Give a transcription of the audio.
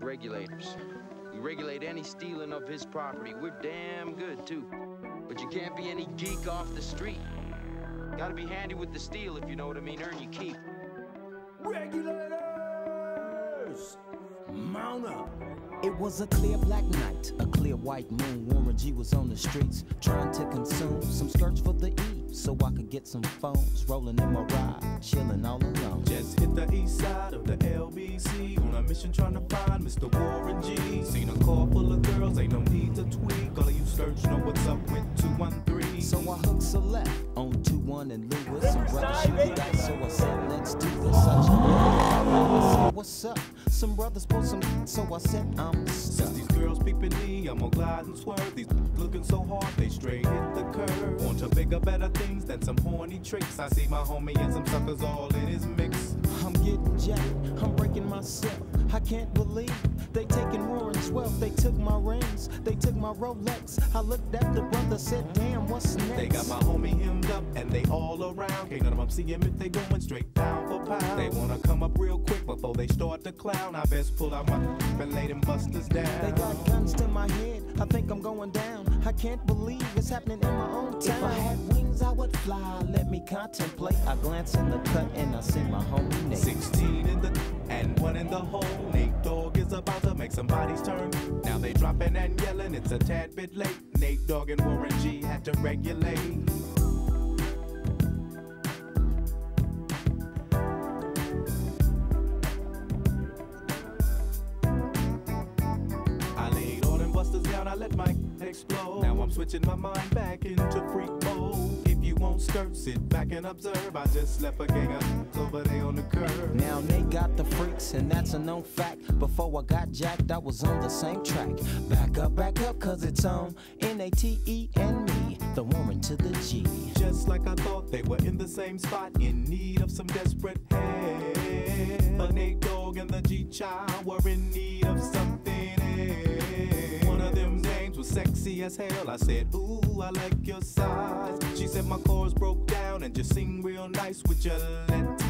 regulators. We regulate any stealing of his property. We're damn good, too. But you can't be any geek off the street. Gotta be handy with the steel, if you know what I mean. Earn your keep. Regulators! Mount up! It was a clear black night, a clear white moon. Warren G was on the streets, trying to consume some skirts for the E, so I could get some phones. Rolling in my ride, chilling all alone. Just hit the east side of the LBC, on a mission trying to find Mr. Warren G. Seen a car full of girls, ain't no need to tweak. All of you skirts know what's up with 213. So I hooked Select on 21 and Lewis. Some brothers shoot the dice, so I said, let's do this. Such a what's up? Some brothers pull some, so I said, I'm stuck. Since these girls peeping me, I'm gonna glide and swerve. These looking so hard, they straight hit the curve. Want to bigger, better things than some horny tricks. I see my homie and some suckers all in his mix. I'm getting jacked, I'm breaking myself. I can't believe they taking Warren's wealth. They took my rings, they took my Rolex. I looked at the brother, said, damn, what's next? They got my homie hemmed up and they all around. Can't none of them see him if they going straight pound for pound. They wanna come up real quick before they start to clown. I best pull out my and lay them busters down. They got guns to my head, I think I'm going down. I can't believe it's happening in my own town. If I had wings, I would fly, let me contemplate. I glance in the cut and I see my homie Nate. 16 in the and 1 in the hole. Nate Dogg is about to make some bodies turn. Now they dropping and yelling, it's a tad bit late. Nate Dogg and Warren G had to regulate. I let my explode. Now I'm switching my mind back into freak mode. If you won't skirt, sit back and observe. I just left a gang of over there on the curb. Now they got the freaks, and that's a known fact. Before I got jacked, I was on the same track. Back up, cause it's on N-A-T-E and me, the Warren to the G. Just like I thought, they were in the same spot, in need of some desperate help. But Nate Dogg and the G-Child were in need of something else. One of them dames was sexy as hell. I said, ooh, I like your size. She said my chords broke down and just sing real nice. Would you let